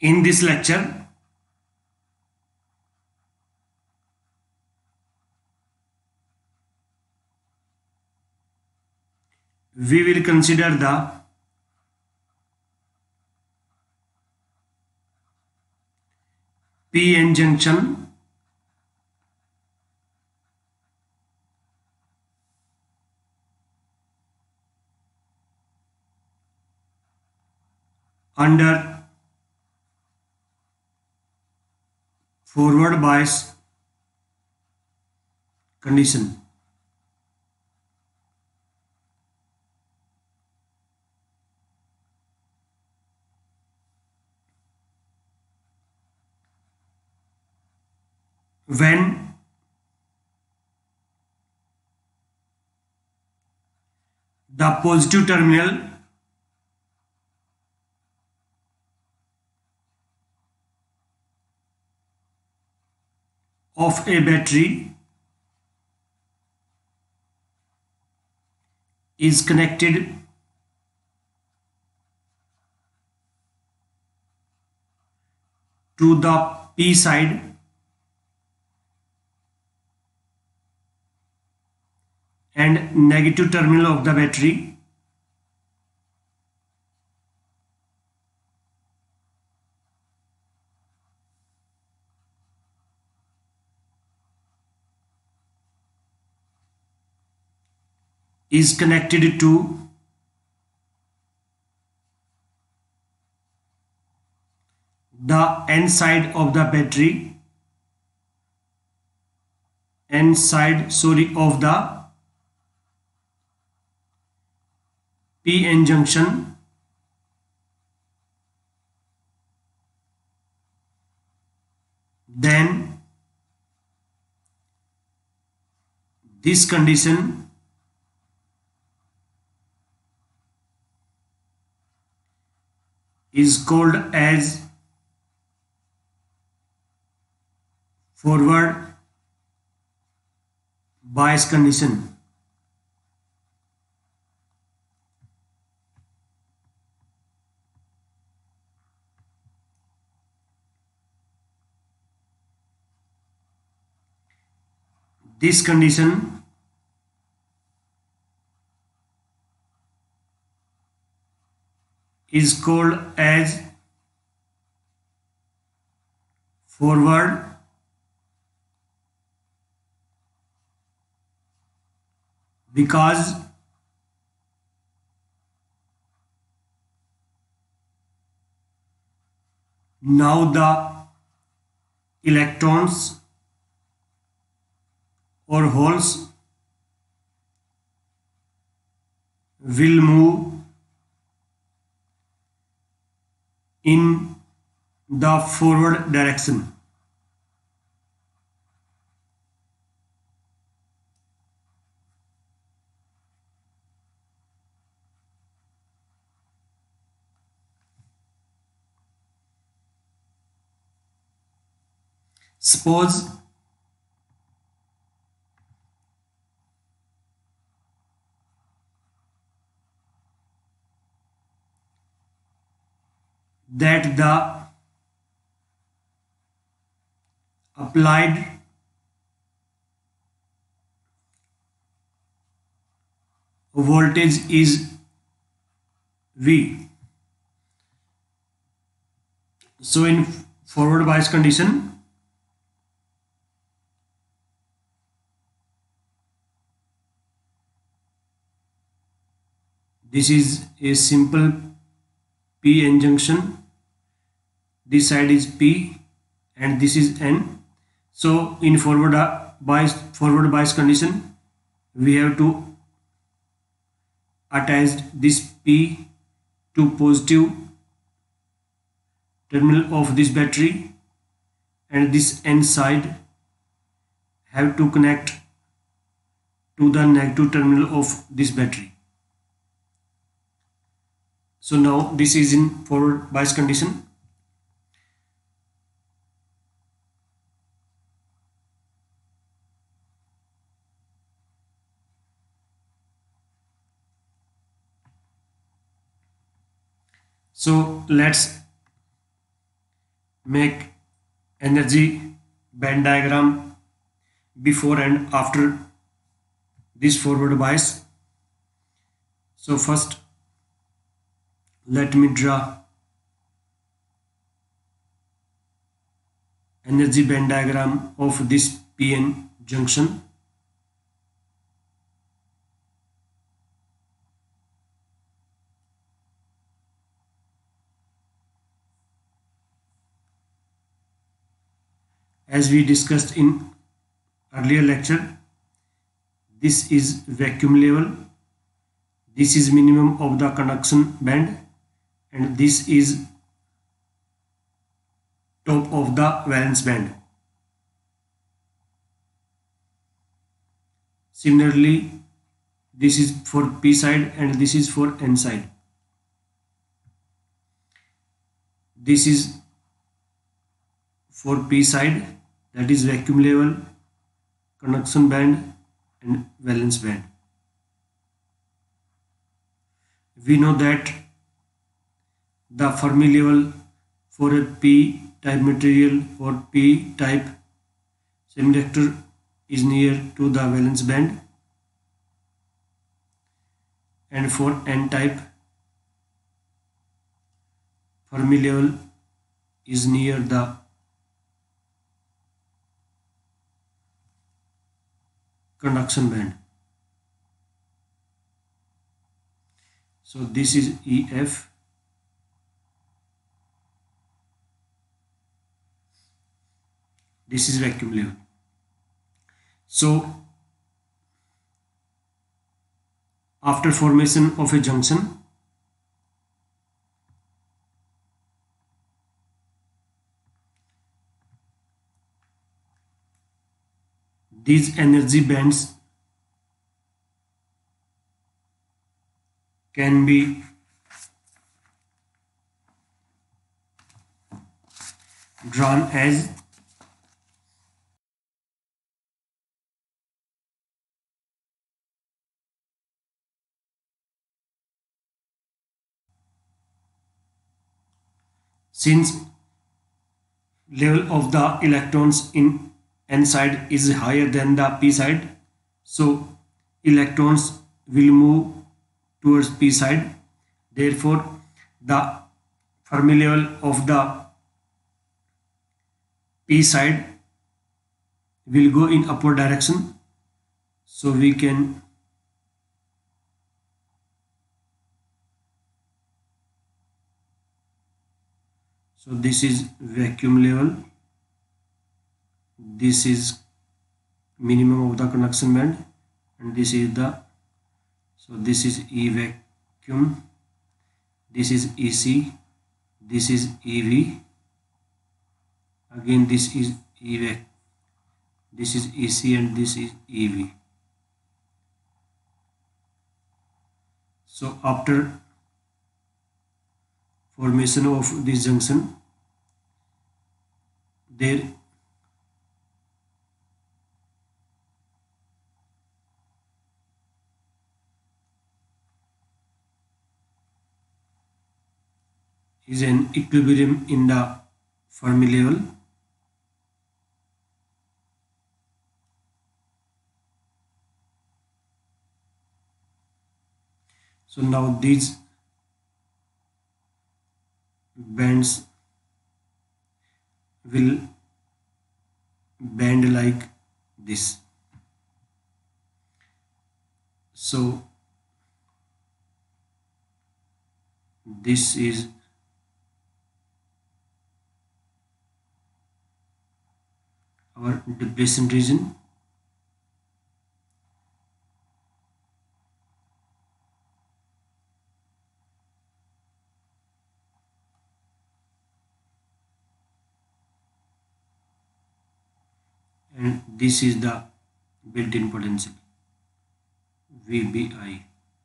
In this lecture, we will consider the p-n junction under forward bias condition. When the positive terminal of a battery is connected to the P side and negative terminal of the battery is connected to the N side of the battery, of the p-n junction, then this condition is called as forward bias condition. This condition is called as forward because now the electrons or holes will move in the forward direction. Suppose that the applied voltage is V. So in forward bias condition, this is a simple p-n junction. This side is P and this is N. So in forward bias condition, we have to attach this P to positive terminal of this battery, and this N side have to connect to the negative terminal of this battery. So now this is in forward bias condition. So let's make energy band diagram before and after this forward bias. So first let me draw energy band diagram of this PN junction. As we discussed in earlier lecture, this is vacuum level, this is minimum of the conduction band, and this is top of the valence band. Similarly, this is for P side and this is for N side. This is for P side, that is vacuum level, conduction band and valence band. We know that the Fermi level for a P type material or P type semiconductor is near to the valence band, and for N type Fermi level is near the conduction band. So this is EF. This is vacuum level. So after formation of a junction, these energy bands can be drawn as since level of the electrons in N side is higher than the P side, so electrons will move towards P side. Therefore, the Fermi level of the P side will go in upward direction. So we can this is vacuum level, this is minimum of the conduction band, and this is the, so this is E vacuum, this is EC, this is EV, again this is EV, this is EC, and this is EV. So after formation of this junction, there is an equilibrium in the Fermi level. So now these bands will bend like this. So this is our depletion region. And this is the built-in potential VBI.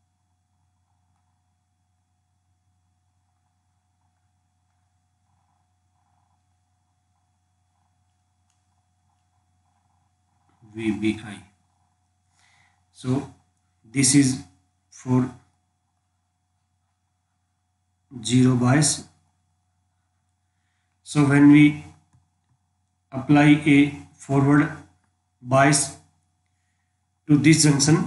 VBI. So this is for zero bias. So when we apply a forward bias to this junction,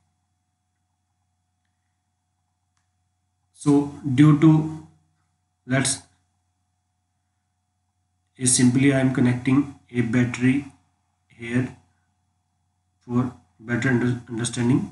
so due to, let's simply I am connecting a battery here for better understanding.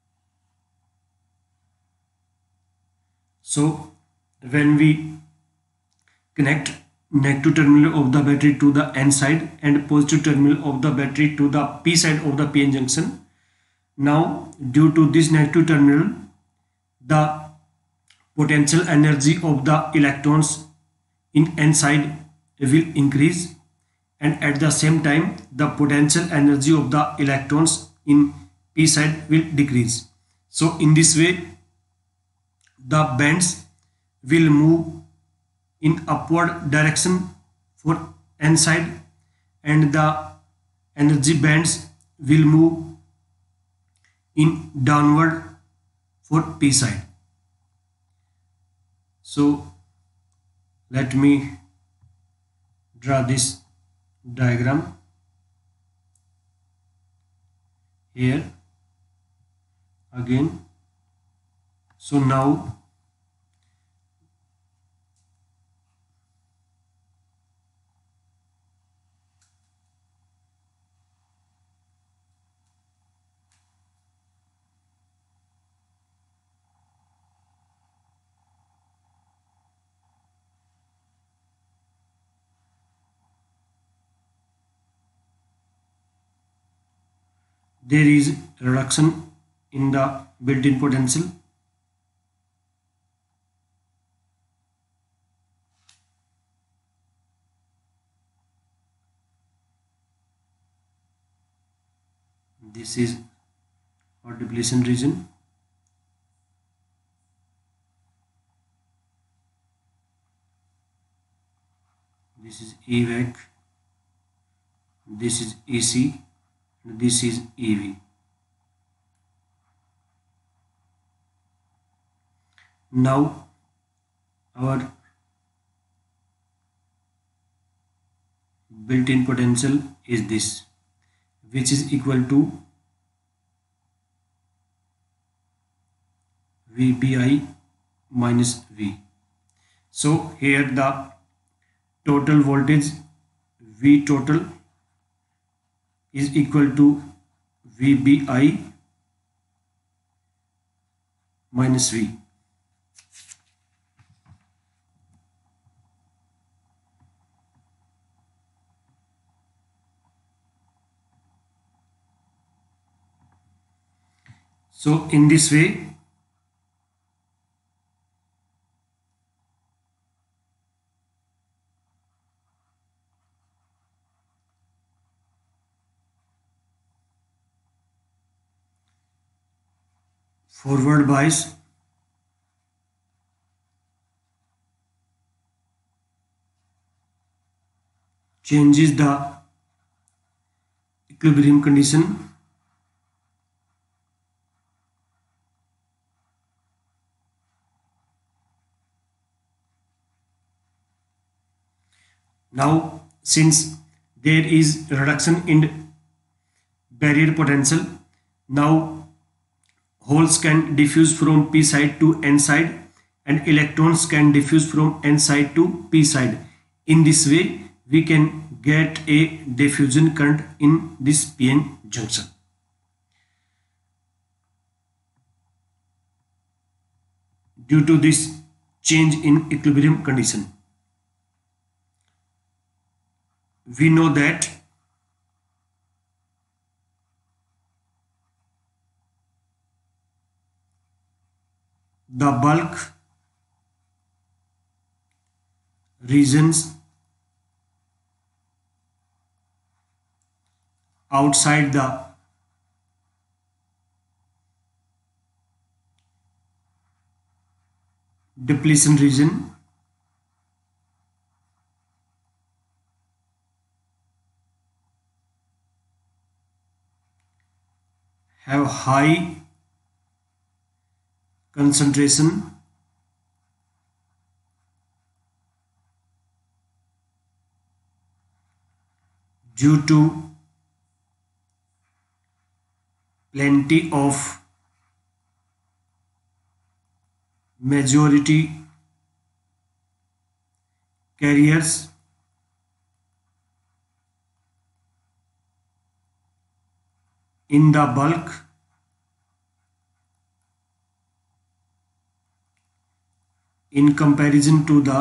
So when we connect negative terminal of the battery to the N side and positive terminal of the battery to the P side of the PN junction, now due to this negative terminal, the potential energy of the electrons in N side will increase, and at the same time the potential energy of the electrons in P side will decrease. So in this way the bands will move in upward direction for N side, and the energy bands will move in downward for P side. So let me draw this diagram here again. So now there is reduction in the built-in potential. This is our depletion region. This is EVAC, this is EC, and this is EV. Now our built-in potential is this, which is equal to VBI minus V. So here the total voltage V total is equal to VBI minus V. So in this way forward bias changes the equilibrium condition. Now since there is reduction in barrier potential, now holes can diffuse from P side to N side and electrons can diffuse from N side to P side. In this way we can get a diffusion current in this PN junction. Due to this change in equilibrium condition, we know that the bulk regions outside the depletion region have high concentration due to plenty of majority carriers in the bulk in comparison to the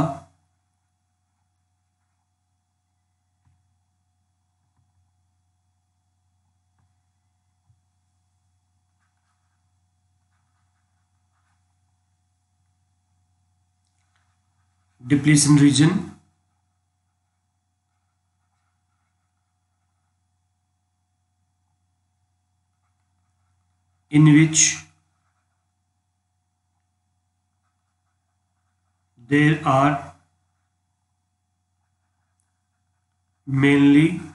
depletion region, in which there are mainly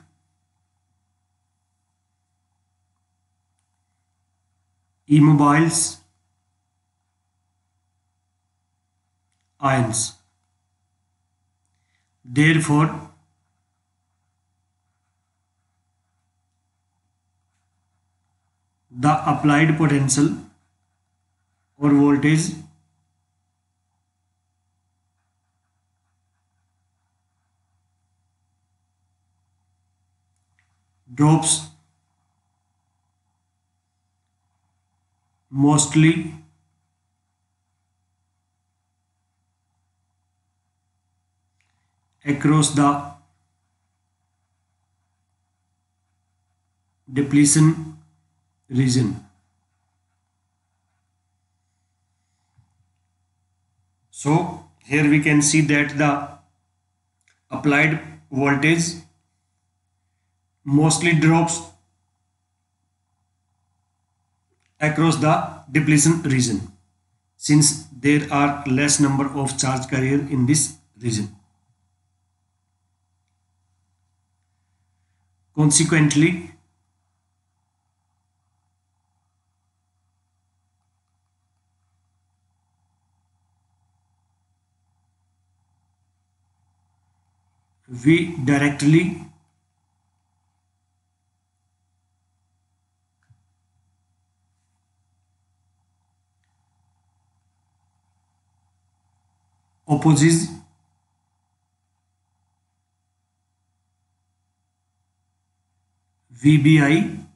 immobiles ions. Therefore, the applied potential or voltage drops mostly across the depletion region. So here we can see that the applied voltage mostly drops across the depletion region since there are less number of charge carrier in this region. Consequently, we directly opposes VBI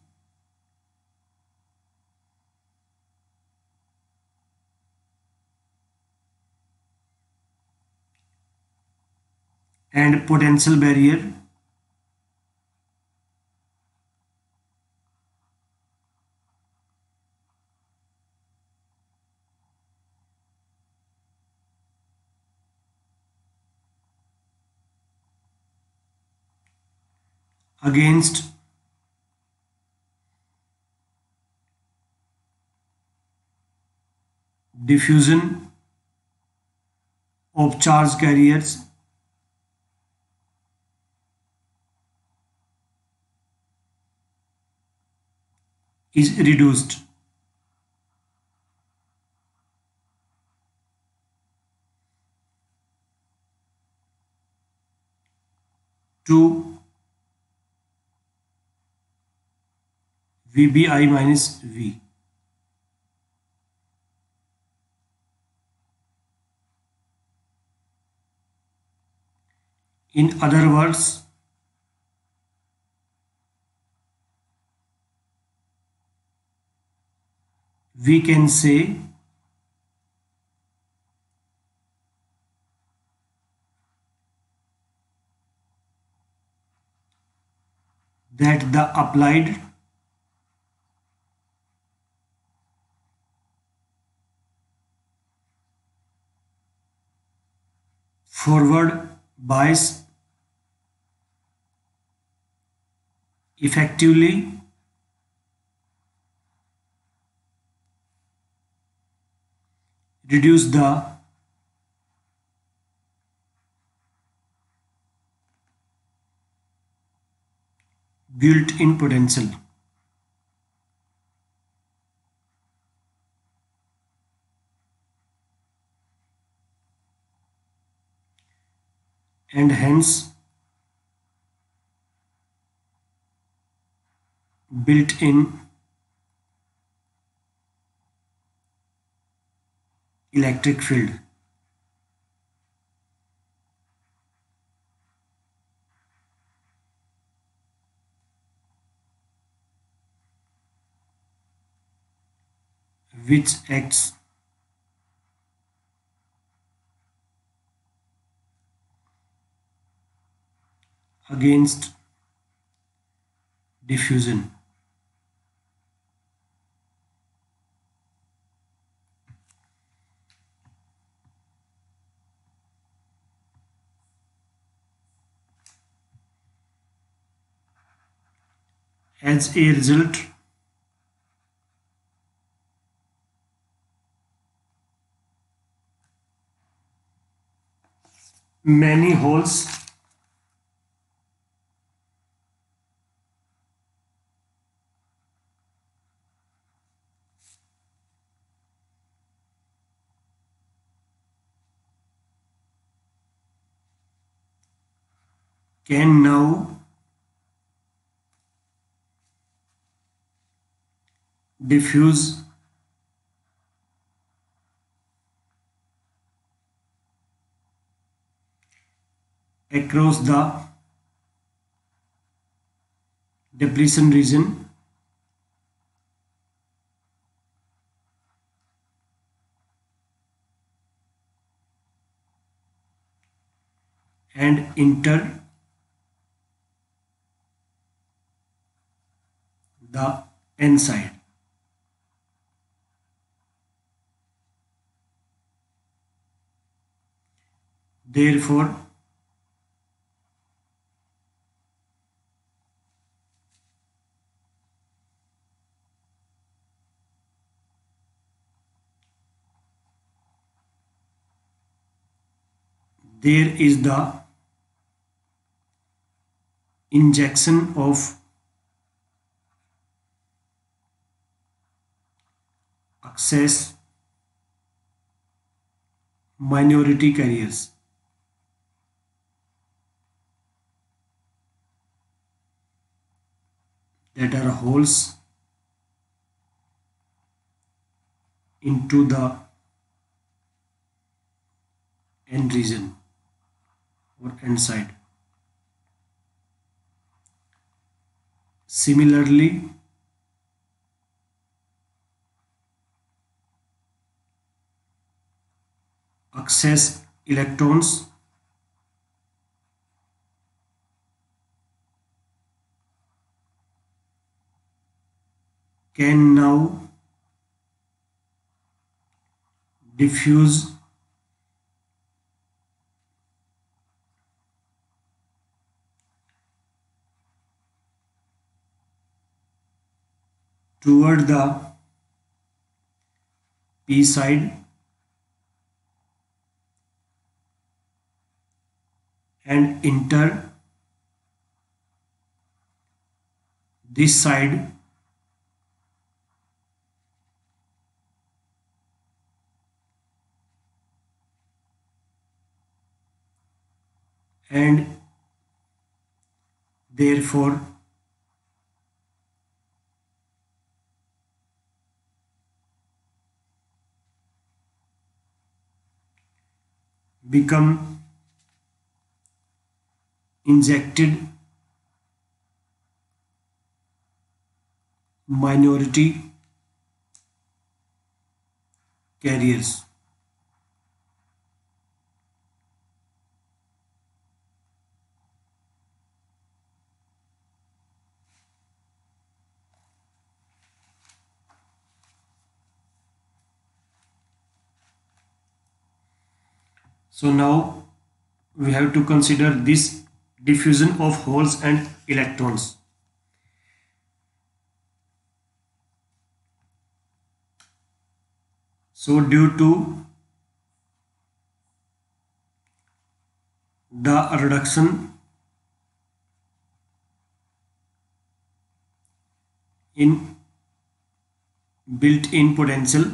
and potential barrier against diffusion of charge carriers is reduced. To VBI minus V. In other words, we can say that the applied forward bias effectively reduce the built-in potential and hence built-in electric field. Which acts against diffusion. As a result, many holes can now diffuse across the depletion region and enter the N side. Therefore, there is the injection of excess minority carriers. That are holes into the N region or N side. Similarly, excess electrons can now diffuse toward the P side and enter this side and therefore become injected minority carriers. So now we have to consider this diffusion of holes and electrons. So due to the reduction in built-in potential,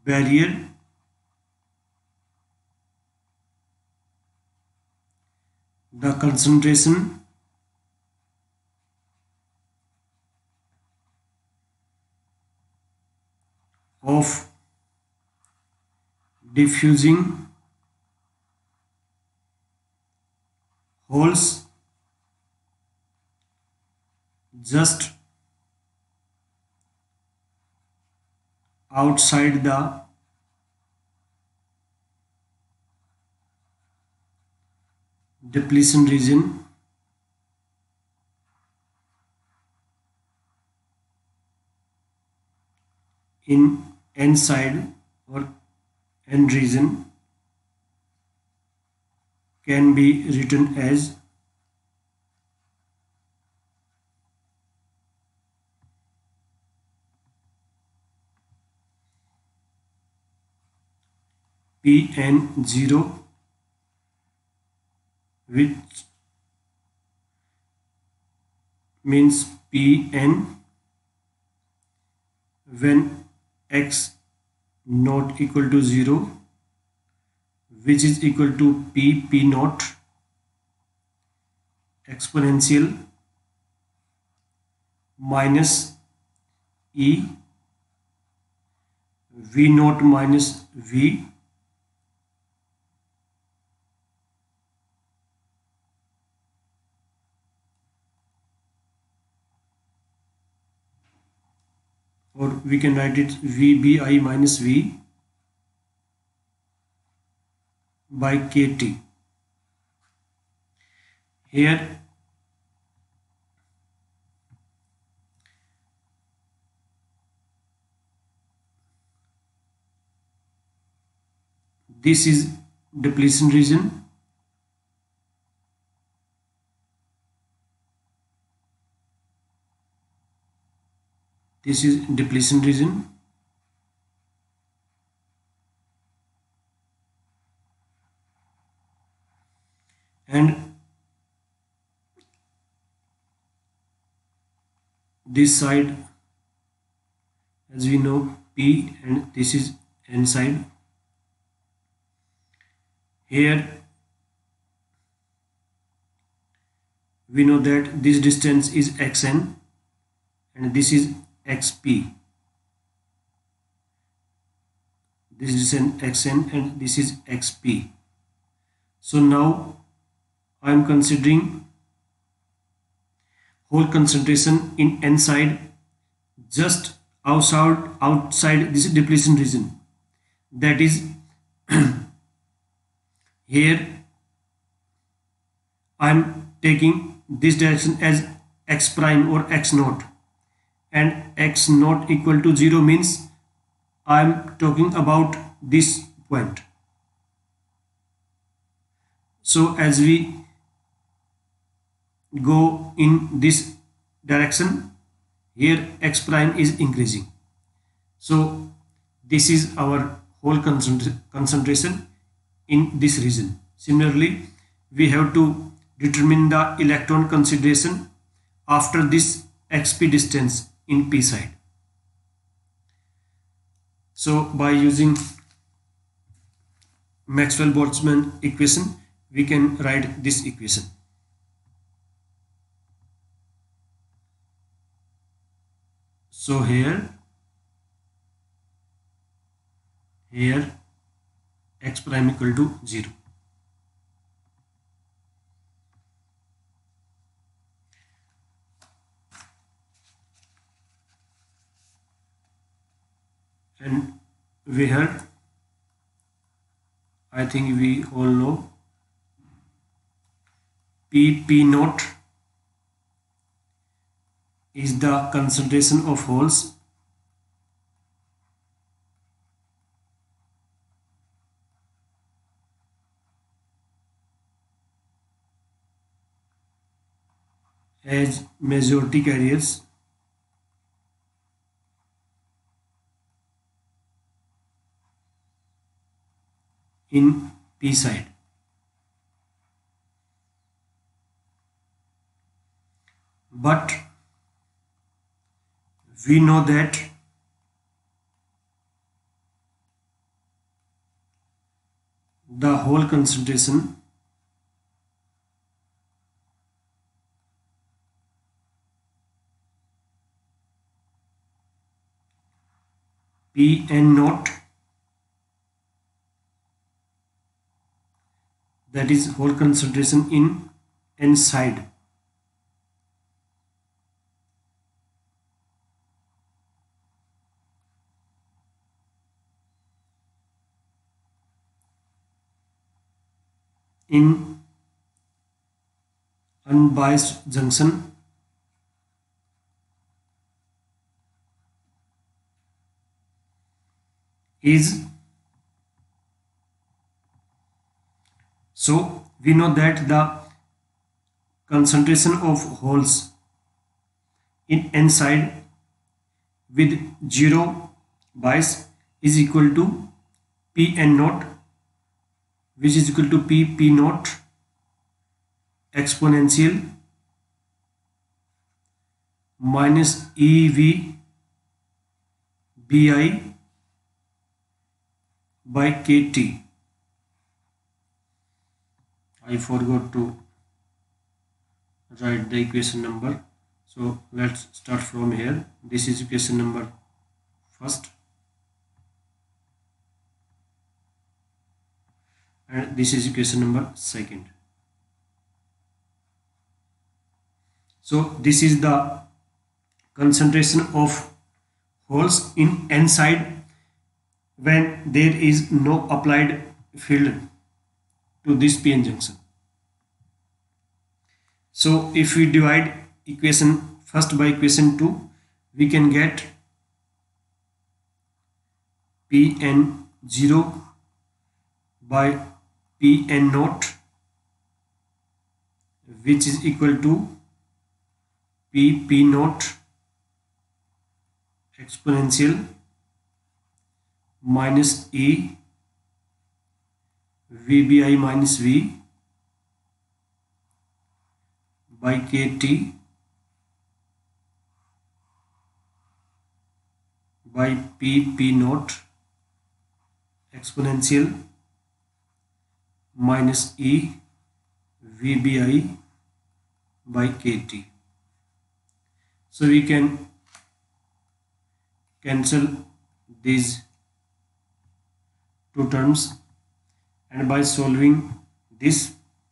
barrier the concentration of diffusing holes just outside the depletion region in N side or N region can be written as Pn0, which means Pn when x not equal to 0, which is equal to P naught exponential minus E V naught minus V or we can write it VBI minus V by KT. Here this is depletion region, this is depletion region, and this side as we know P, and this is N side. Here we know that this distance is xn and this is xp. This distance xn and this is xp. So now I am considering hole concentration in N side just outside this depletion region, that is here I am taking this direction as x prime or x naught, and x naught equal to 0 means I am talking about this point. So as we go in this direction, here x prime is increasing. So this is our whole concentration in this region. Similarly, we have to determine the electron concentration after this xp distance in p side. So by using Maxwell-Boltzmann equation, we can write this equation. So here x prime equal to 0. And here I think we all know P naught is the concentration of holes as majority carriers in P side. But we know that the hole concentration P n naught, that is hole concentration in n side, in unbiased junction is, so we know that the concentration of holes in n side with 0 bias is equal to P n naught, which is equal to P naught exponential minus EV BI by KT. I forgot to write the equation number, so let's start from here. This is equation number first and this is equation number second. So this is the concentration of holes in n side when there is no applied field to this p-n junction. So if we divide equation first by equation 2, we can get Pn0 by Pn naught, which is equal to P naught exponential minus E VBI minus V by KT by P naught exponential minus E VBI by KT. So we can cancel these two terms, and by solving this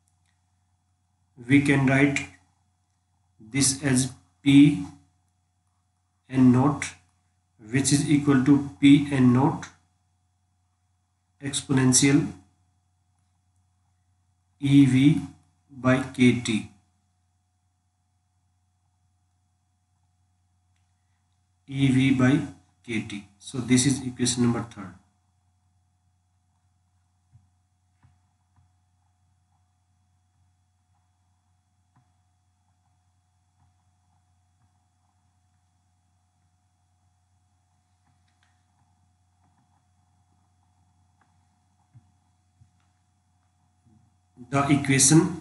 we can write this as P n naught, which is equal to P n naught exponential EV by KT. EV by KT. So this is equation number 3. The equation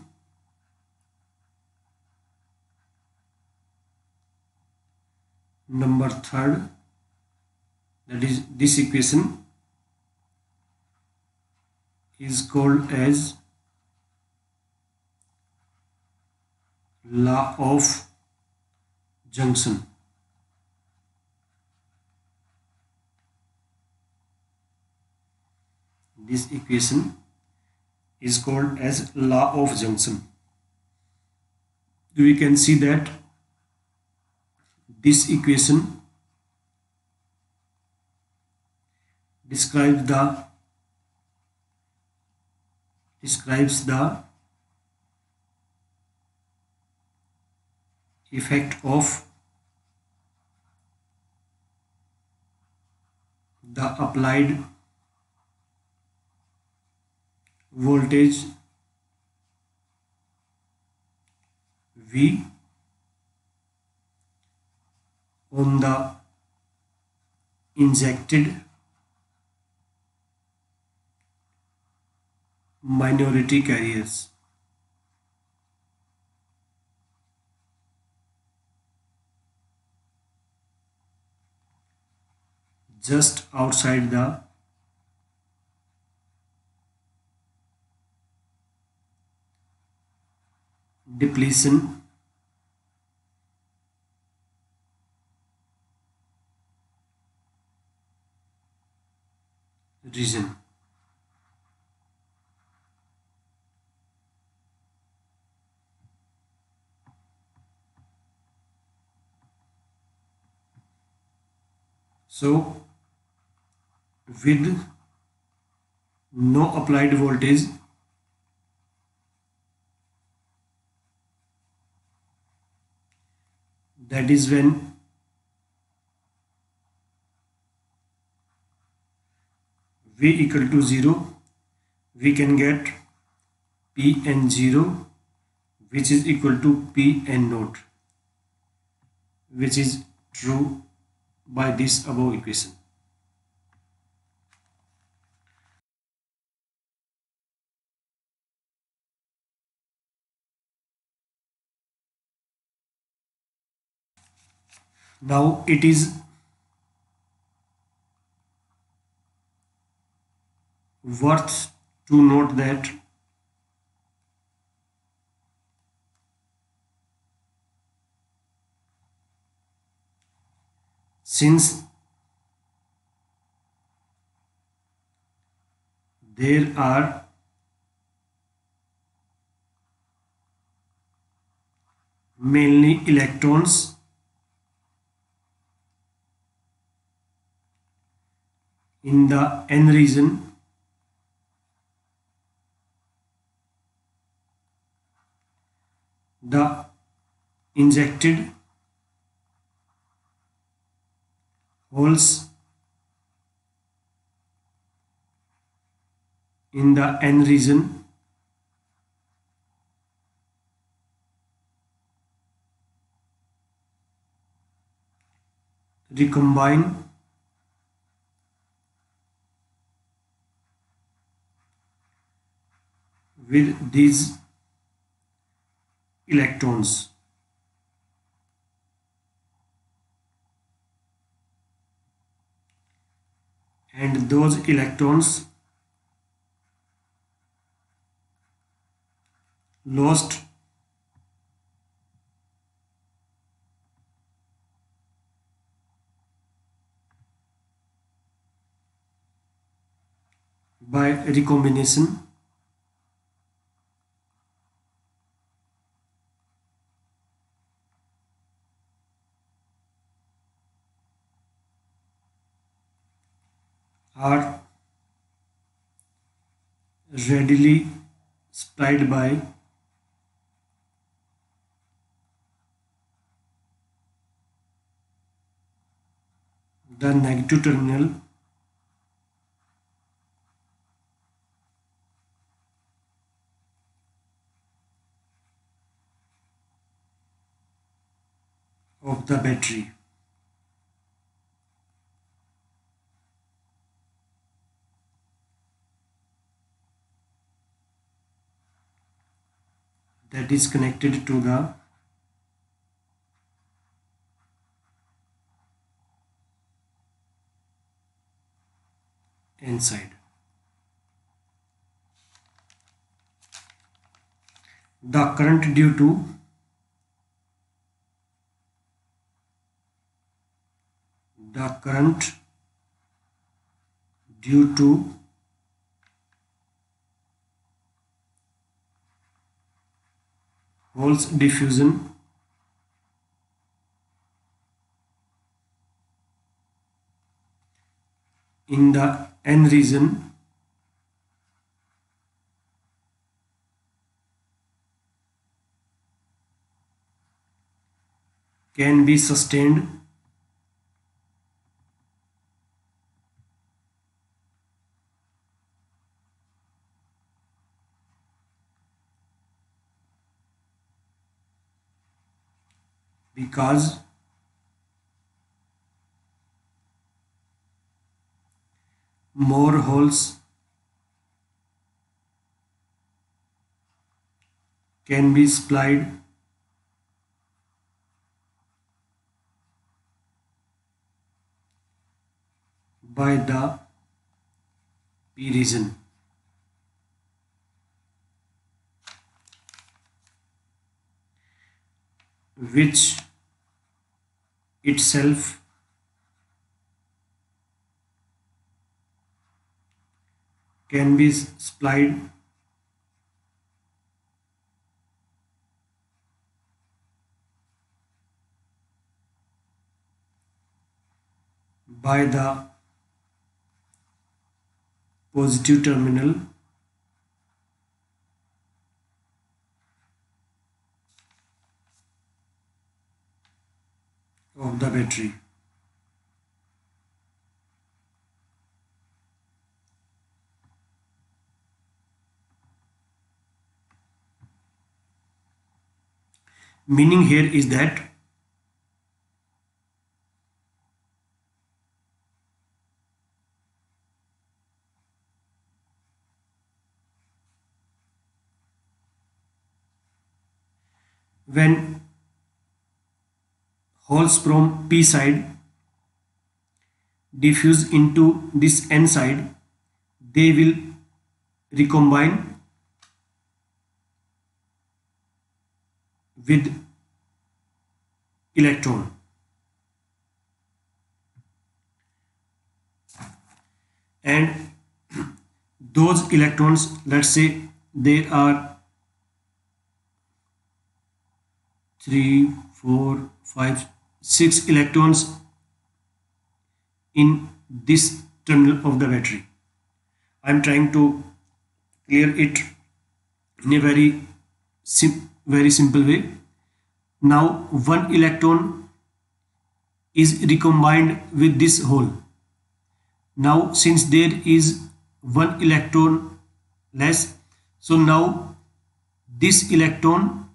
number 3, that is this equation, is called as law of junction. This equation is called as law of junction. We can see that this equation describes the effect of the applied voltage V on the injected minority carriers. Just outside the depletion, region. So with no applied voltage, that is when V equal to 0, we can get Pn0, which is equal to Pn naught, which is true by this above equation. Now it is worth to note that since there are mainly electrons in the n region, the injected holes in the n region recombine with these electrons, and those electrons lost by recombination are readily supplied by the negative terminal of the battery. That is connected to the N side. The current due to holes diffusion in the N region can be sustained because more holes can be supplied by the P region. which itself can be supplied by the positive terminal of the battery. Meaning here is that when holes from P side diffuse into this N side, they will recombine with electron, and those electrons, let's say there are 3, 4, 5, 6 electrons in this terminal of the battery. I am trying to clear it in a very simple way. Now one electron is recombined with this hole. Now since there is one electron less, so now this electron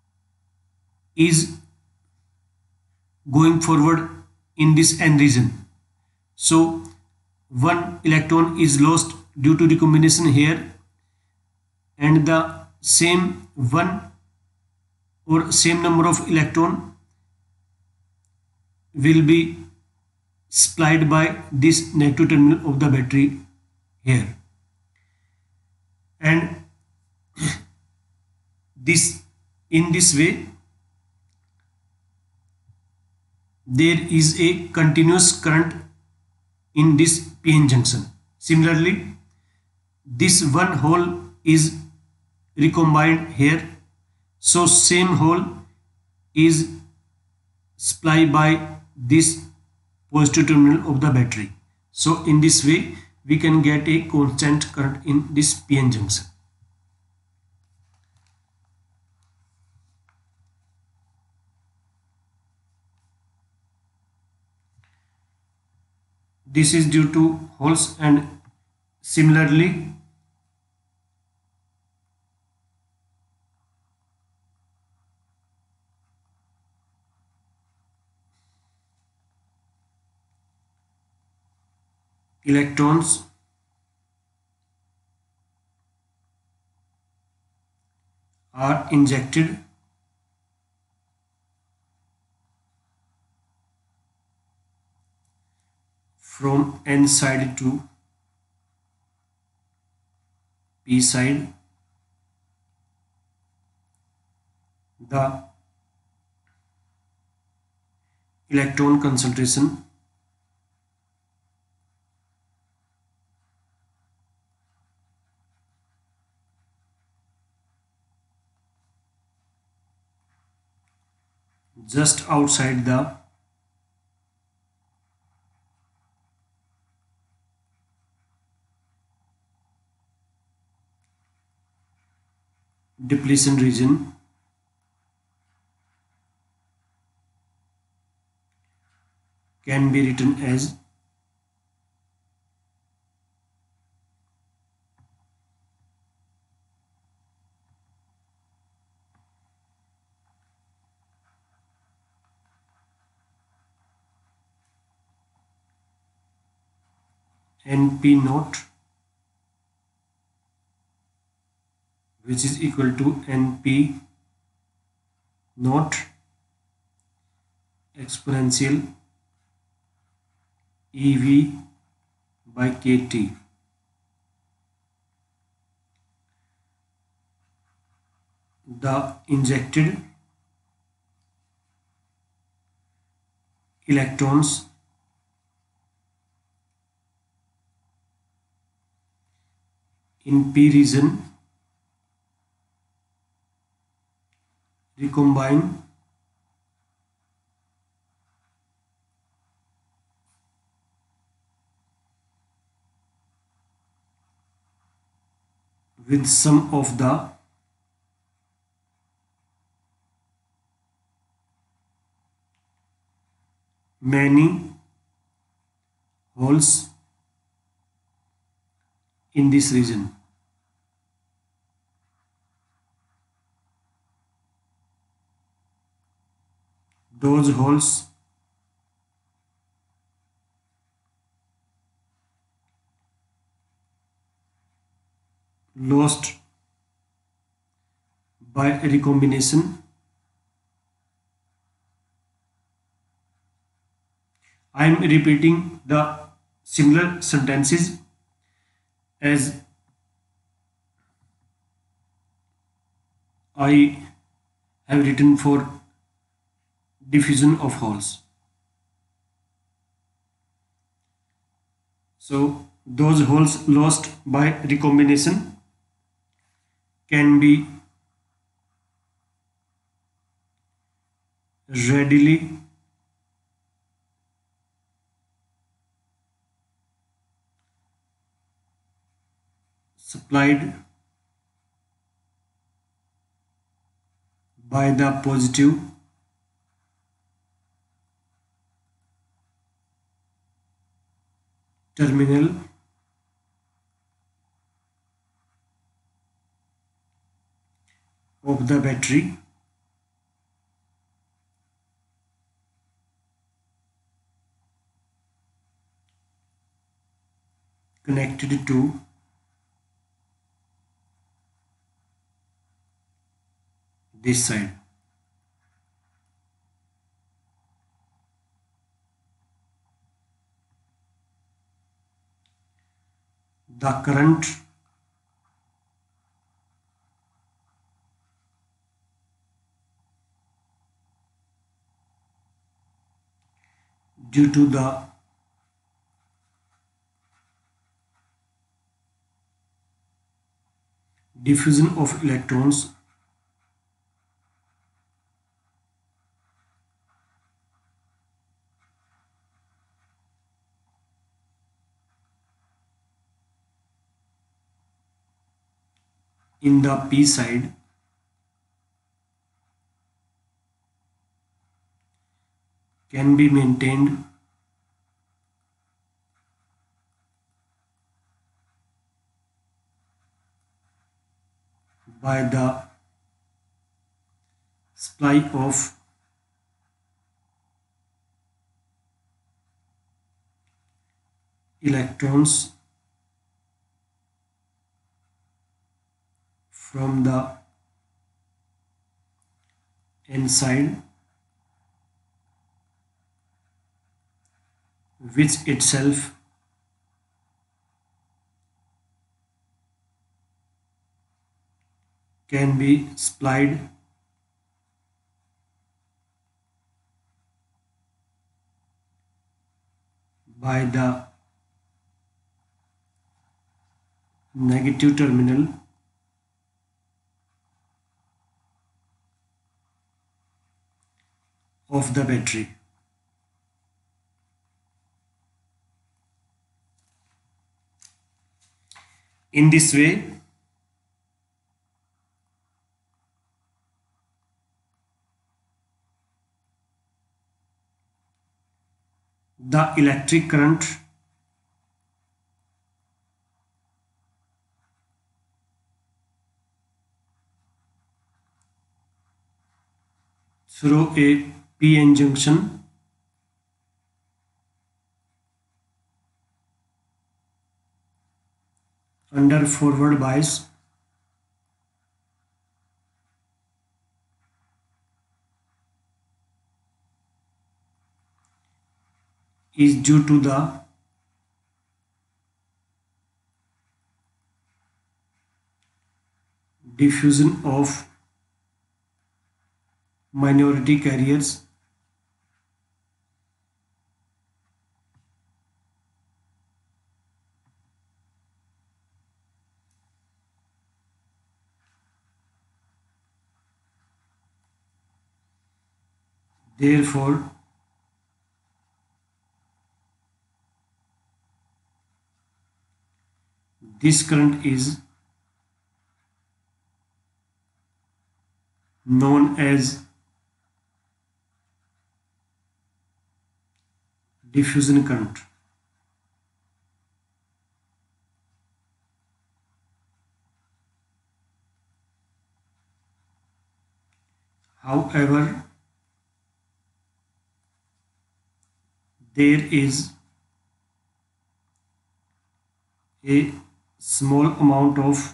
is going forward in this N region. So one electron is lost due to recombination here, and the same one or same number of electron will be supplied by this negative terminal of the battery here, and in this way there is a continuous current in this PN junction. Similarly, this one hole is recombined here, so same hole is supplied by this positive terminal of the battery. So in this way we can get a constant current in this PN junction. This is due to holes, and similarly electrons are injected from N side to P side. The electron concentration just outside the depletion region can be written as NP naught, which is equal to NP naught exponential EV by KT. The injected electrons in p region recombine with some of the many holes in this region. Those holes lost by recombination. I am repeating the similar sentences as I have written for diffusion of holes. So those holes lost by recombination can be readily supplied by the positive terminal of the battery connected to this side. The current due to the diffusion of electrons in the p side can be maintained by the supply of electrons from the inside, which itself can be supplied by the negative terminal of the battery. In this way, the electric current through a p-n junction under forward bias is due to the diffusion of minority carriers Therefore, this current is known as diffusion current. However, there is a small amount of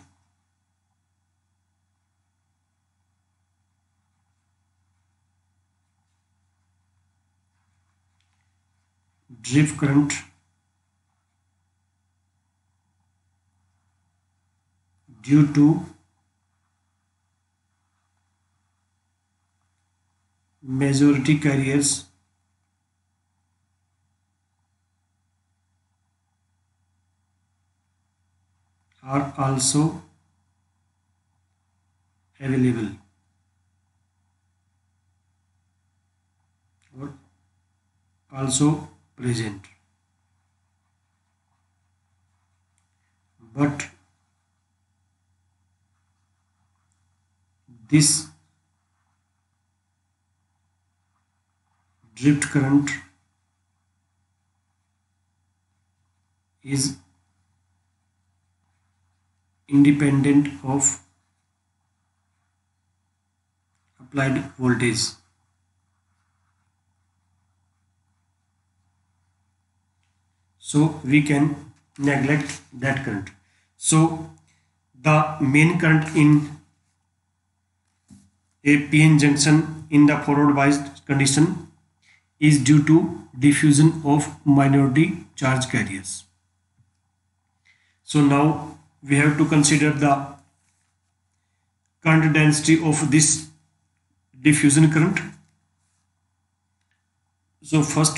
drift current due to majority carriers are also available or also present, but this drift current is independent of applied voltage. So we can neglect that current. So the main current in a PN junction in the forward biased condition is due to diffusion of minority charge carriers. So now we have to consider the current density of this diffusion current. So first,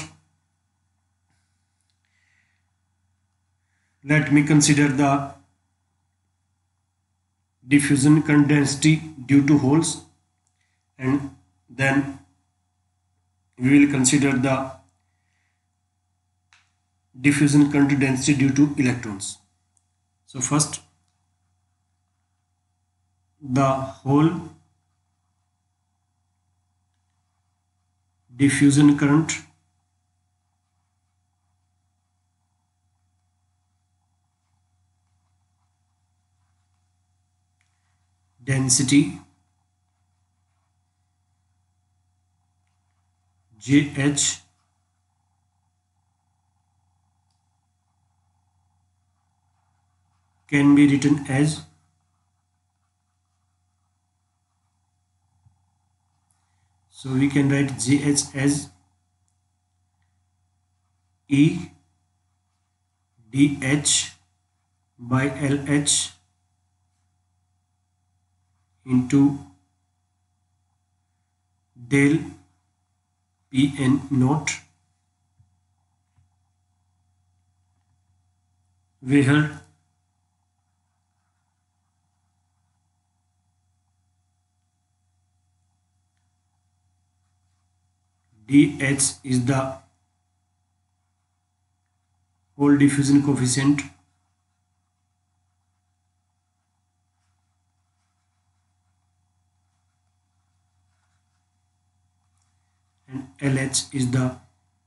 let me consider the diffusion current density due to holes, and then we will consider the diffusion current density due to electrons. So first, the hole diffusion current density JH can be written as we can write JH as E dH by LH into del Pn naught, where dH is the hole diffusion coefficient and LH is the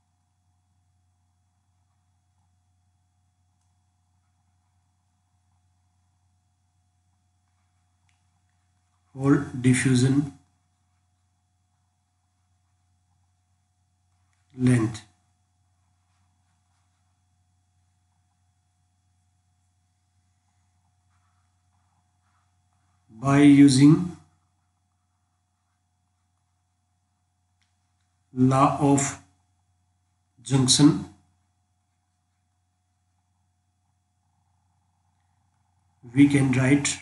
hole diffusion length. By using law of junction, we can write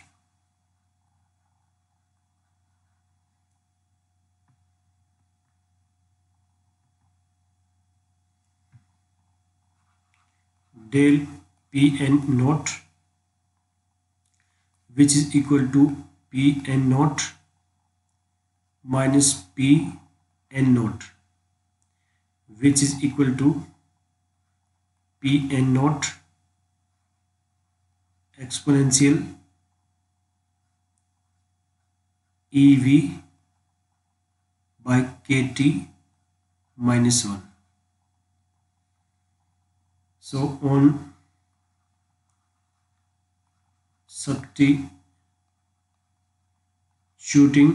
del Pn naught, which is equal to Pn naught minus Pn naught. which is equal to Pn naught exponential EV by kT minus 1. So on substituting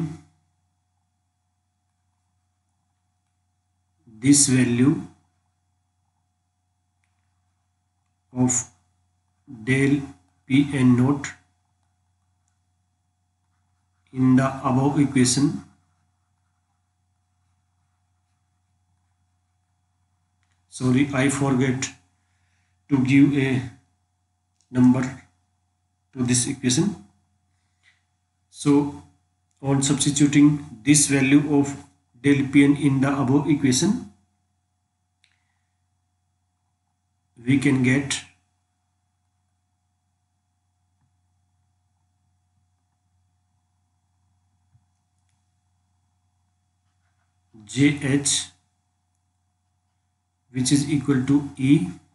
this value of del Pn naught in the above equation, sorry, I forget to give a number to this equation. So on substituting this value of del Pn in the above equation, we can get JH, which is equal to E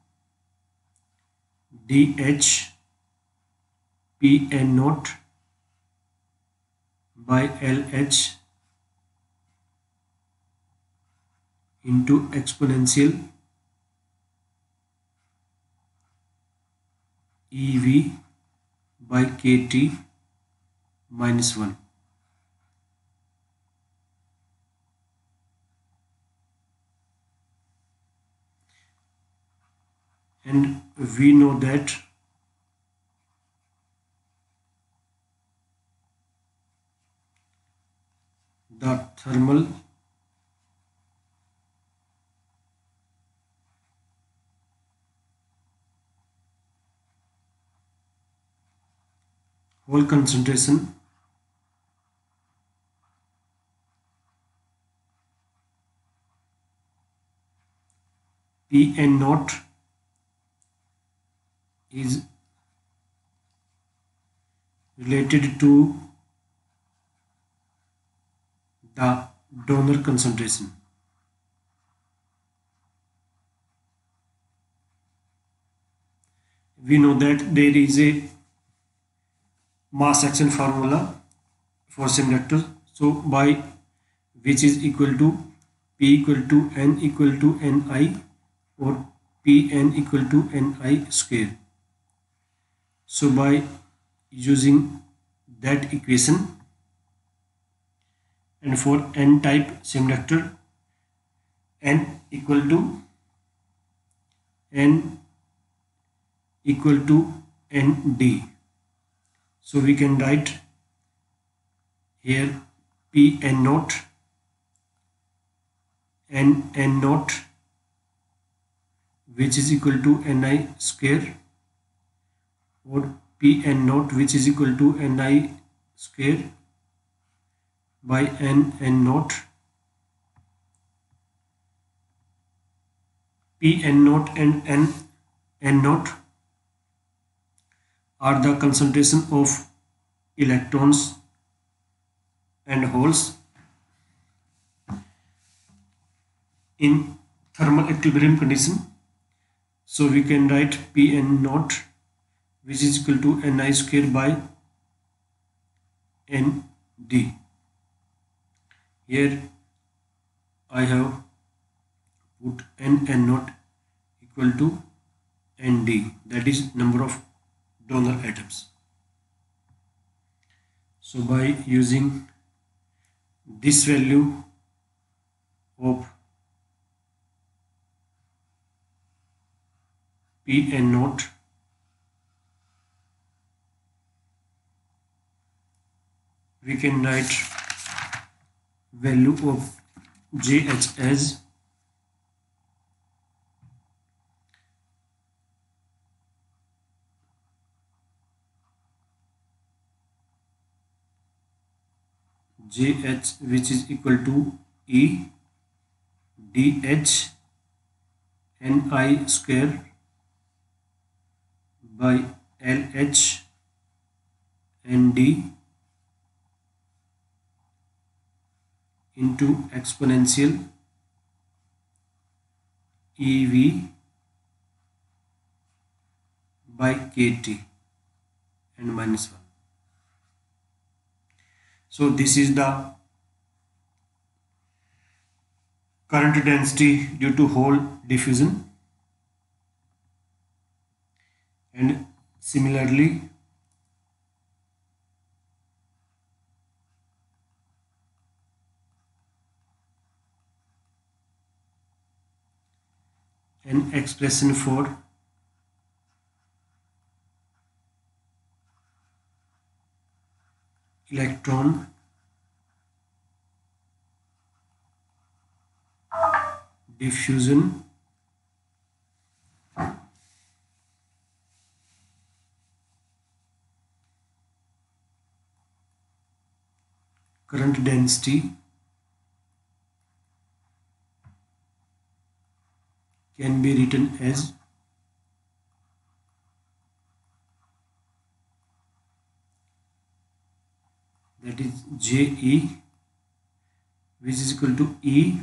dH Pn naught by LH into exponential EV by kT minus 1. And we know that the thermal hole concentration Pn naught is related to the donor concentration. We know that there is a mass action formula for semiconductor, so by which is equal to P equal to N equal to Ni or Pn equal to Ni square. So by using that equation, and for N type semiconductor, N equal to Nd, so we can write here Pn naught N naught, which is equal to Ni square, or Pn naught, which is equal to Ni square by N naught. Pn naught and N naught are the concentration of electrons and holes in thermal equilibrium condition. So we can write Pn naught, which is equal to Ni square by Nd. Here I have put N naught equal to Nd, that is number of donor atoms. So by using this value of Pn naught, we can write value of JH as JH, which is equal to E dH Ni square by LH Nd into exponential EV by KT and minus 1. So this is the current density due to hole diffusion, and similarly an expression for electron diffusion current density can be written as that is JE, which is equal to E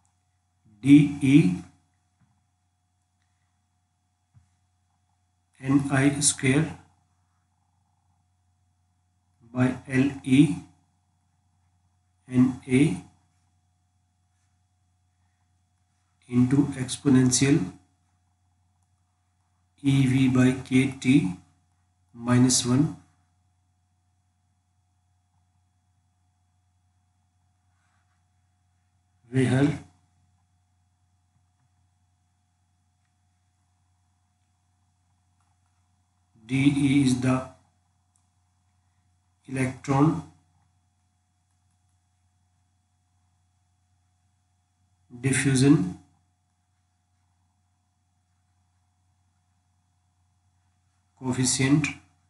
dE Ni square by LE Na into exponential EV by KT minus 1 where dE is the electron diffusion coefficient,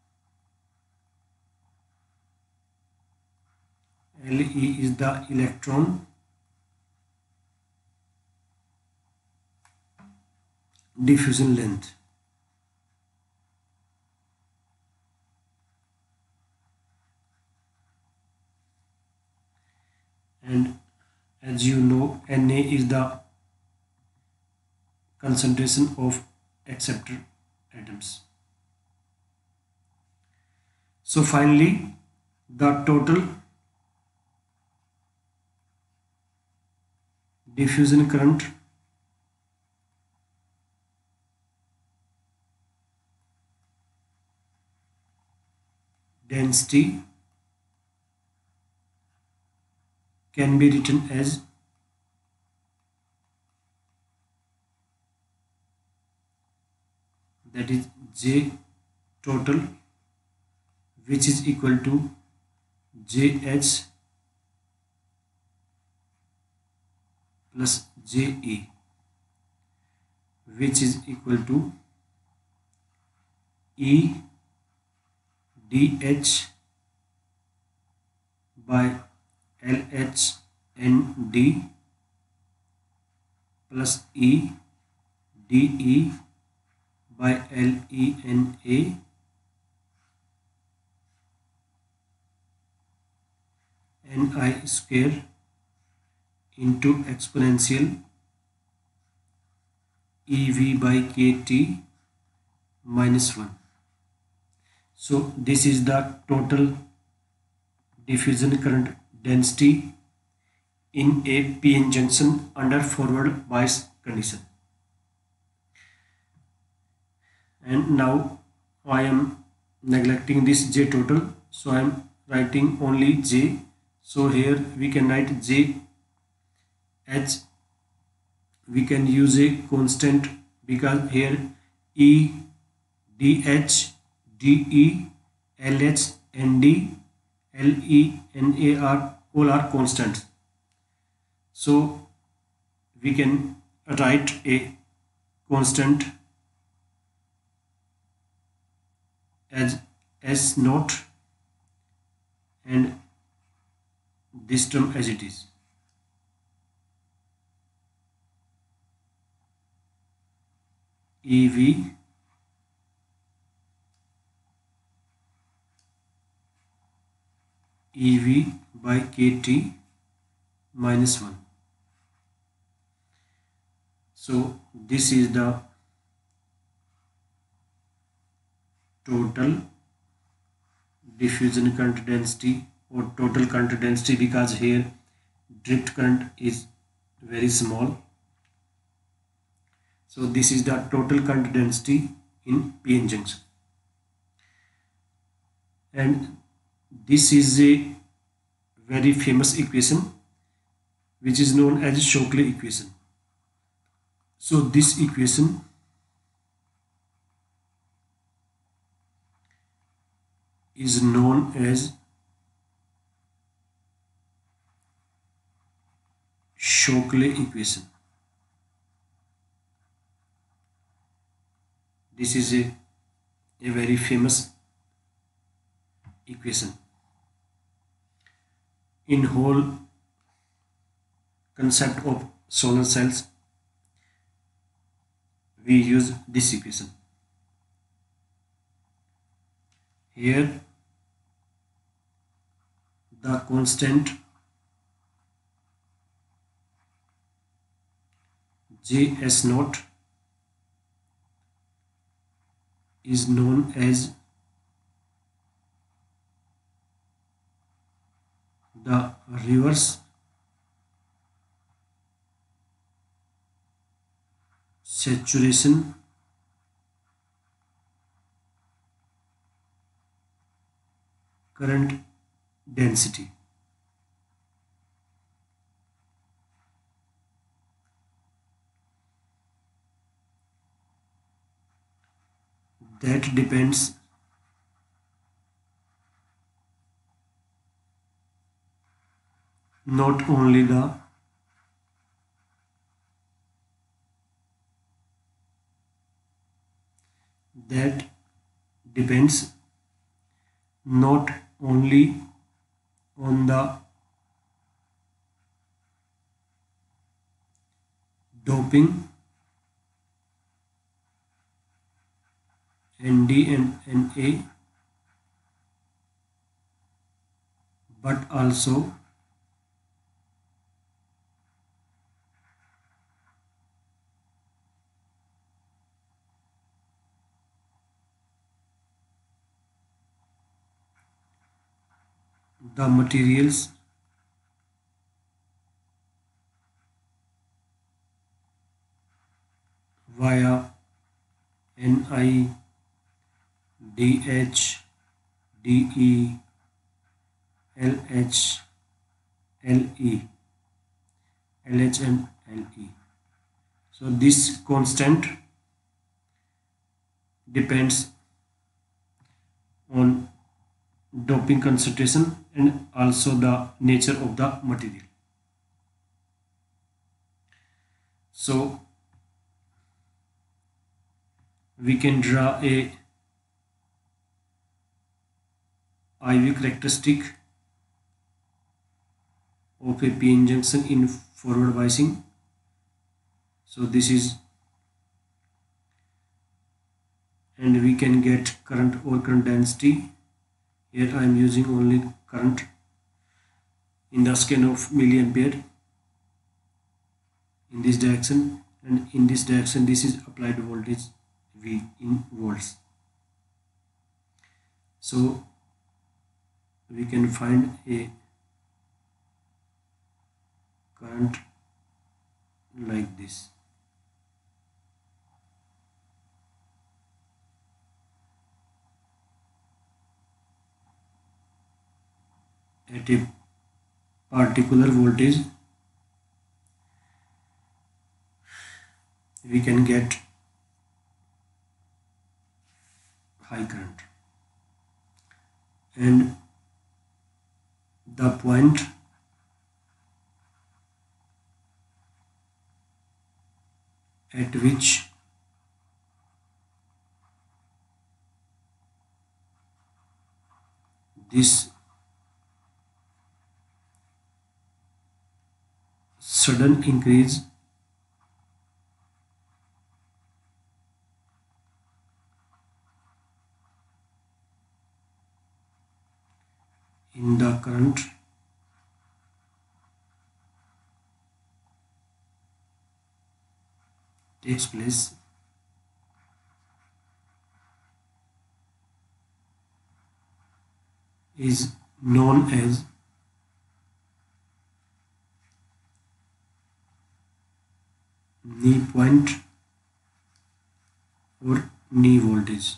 Le is the electron diffusion length. And as you know, Na is the concentration of acceptor atoms. So finally, the total diffusion current density can be written as that is J total, which is equal to JH plus JE, which is equal to E dH by LH and D plus E dE by LE and A Ni square into exponential EV by KT minus 1. So this is the total diffusion current density in a PN junction under forward bias condition. And now I am neglecting this J total, so I am writing only J. So here we can write J H. We can use a constant because here E, DH, DE, LH and D, LE and A are all are constants. So we can write a constant as S naught and this term as it is. EV by KT minus 1. So this is the total diffusion current density or total current density, because here drift current is very small. So this is the total current density in PN junction, and this is a very famous equation which is known as Shockley equation. So this equation is known as Shockley equation. This is a very famous equation. In whole concept of solar cells, we use this equation. Here the constant Js naught is known as the reverse saturation current density. That depends not only that depends not only on the doping Nd and Na, but also the materials via Ni, Dh, De, Lh, Le, LH and Le. So this constant depends on doping concentration and also the nature of the material. So we can draw a IV characteristic of a PN junction in forward biasing. So this is, and we can get current or current density. Here I am using only current in the scale of milliampere in this direction, and in this direction this is applied voltage V in volts. So we can find a current like this. At a particular voltage we can get high current, and the point at which this sudden increase in the current takes place is known as knee point or knee voltage.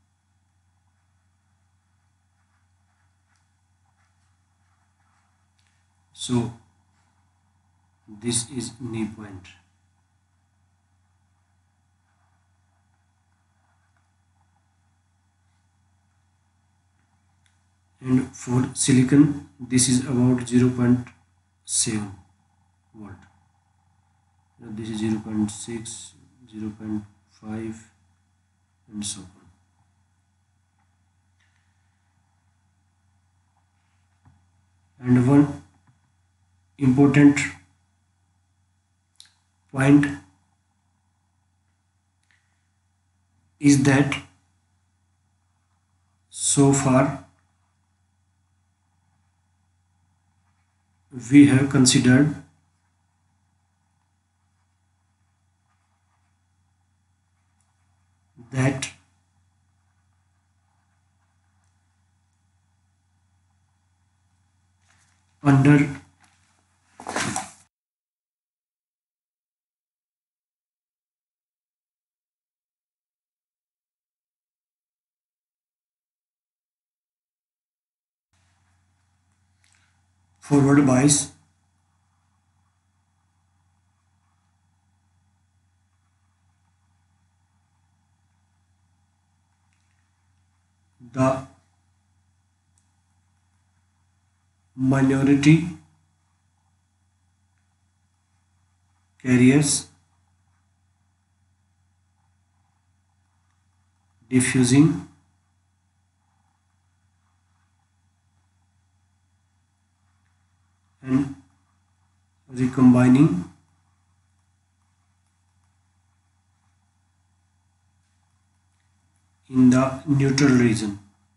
So this is knee point. And for silicon this is about 0.7 volt. This is 0.6, 0.5 and so on. And one important point is that so far we have considered that under forward bias the minority carriers diffusing and recombining in the neutral region.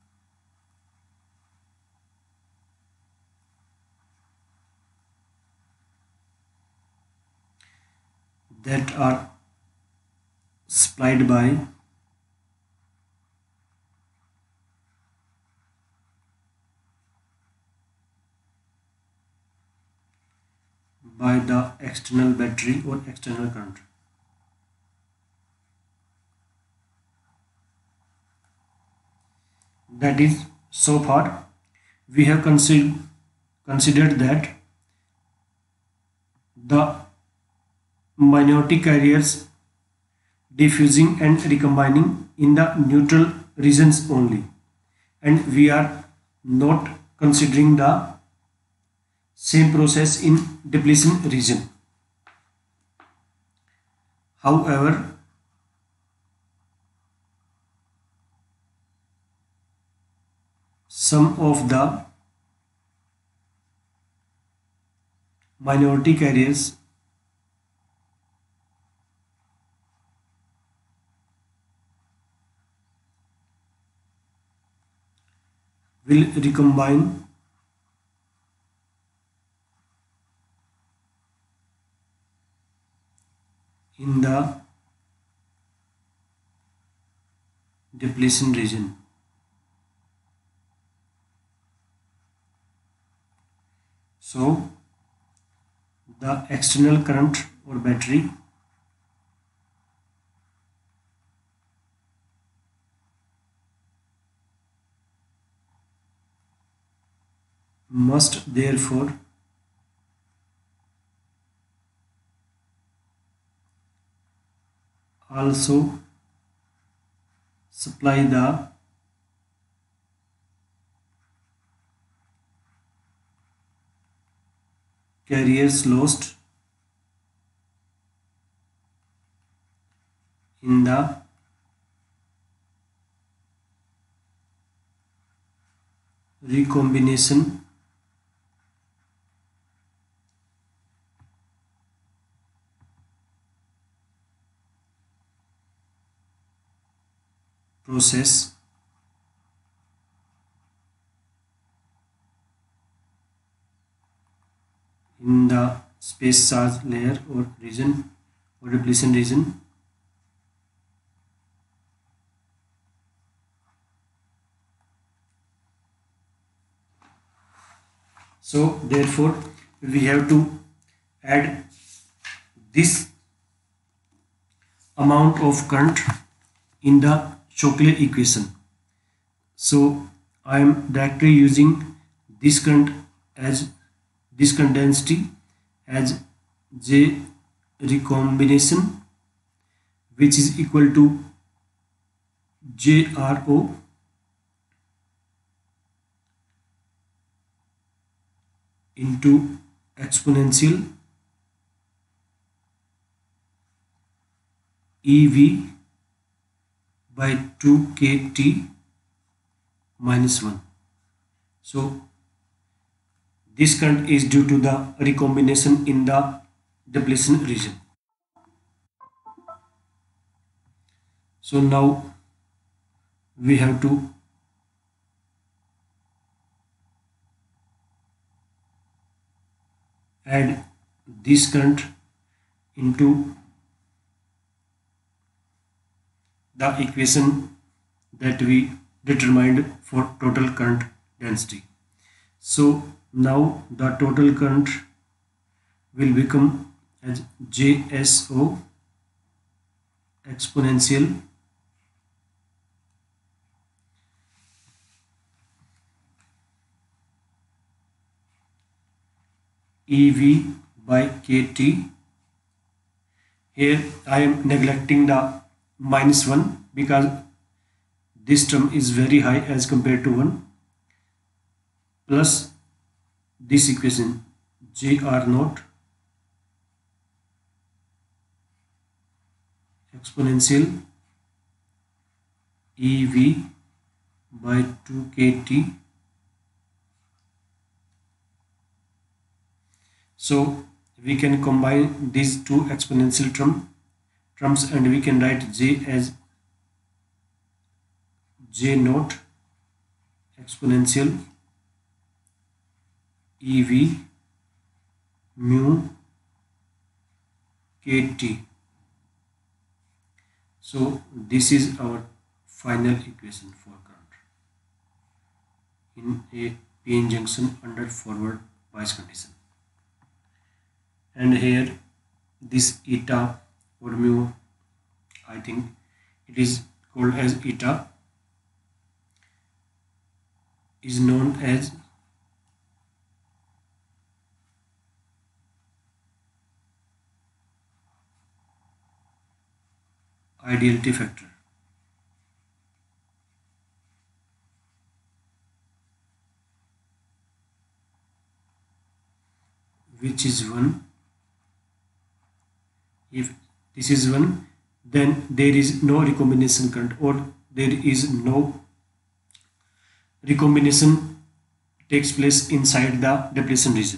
That are supplied by the external battery or external current. That is, so far we have considered that the minority carriers diffusing and recombining in the neutral regions only, and we are not considering the same process in depletion region. However, some of the minority carriers will recombine in the depletion region. So the external current or battery must therefore also supply the carriers lost in the recombination process in the space charge layer or region or depletion region So therefore we have to add this amount of current in the Shockley equation. So I am directly using this current as this current density as J recombination, which is equal to JRO into exponential EV by 2kT minus 1. So this current is due to the recombination in the depletion region. So now we have to add this current into the equation that we determined for total current density. So now the total current will become as JSO exponential EV by KT. Here I am neglecting the minus 1 because this term is very high as compared to 1, plus this equation JR naught exponential EV by 2kT. So we can combine these two exponential terms and we can write J as J naught exponential EV mu KT. So this is our final equation for current in a p-n junction under forward bias condition. And here this eta or mu, I think it is called as eta, is known as ideality factor, which is 1. If this is 1, then there is no recombination current, or there is no recombination takes place inside the depletion region.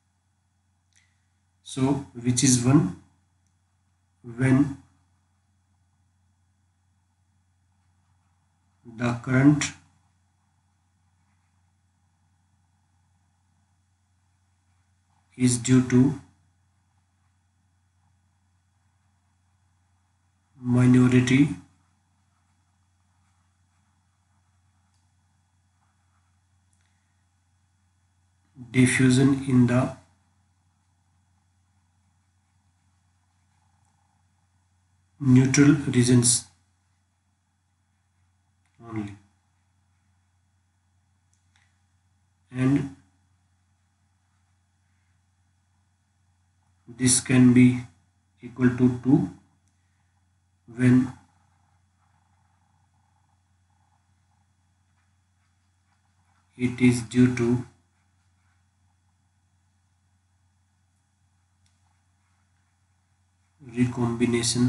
So which is 1 when the current is due to minority diffusion in the neutral regions only, and this can be equal to 2 when it is due to recombination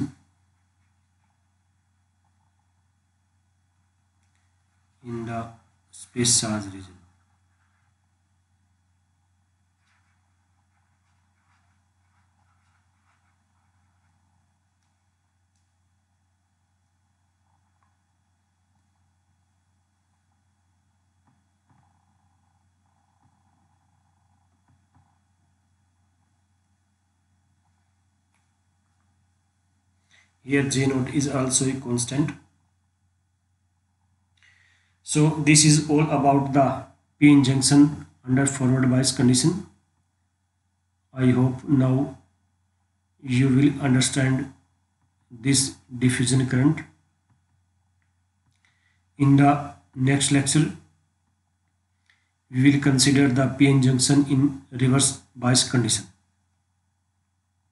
in the space charge region. Here J naught is also a constant. So this is all about the p-n junction under forward bias condition. I hope now you will understand this diffusion current. In the next lecture, we will consider the PN junction in reverse bias condition.